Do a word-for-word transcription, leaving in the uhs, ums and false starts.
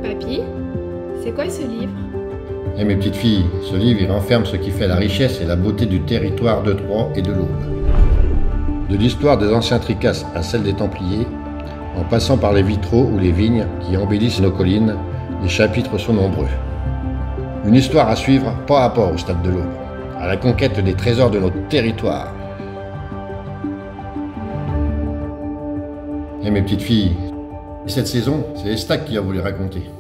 Papy, c'est quoi ce livre? Eh mes petites filles, ce livre il renferme ce qui fait la richesse et la beauté du territoire de Troyes et de l'Aube. De l'histoire des anciens Tricasse à celle des Templiers, en passant par les vitraux ou les vignes qui embellissent nos collines, les chapitres sont nombreux. Une histoire à suivre pas à pas au stade de l'Aube, à la conquête des trésors de notre territoire. Eh mes petites filles, cette saison, c'est Estac qui a voulu raconter.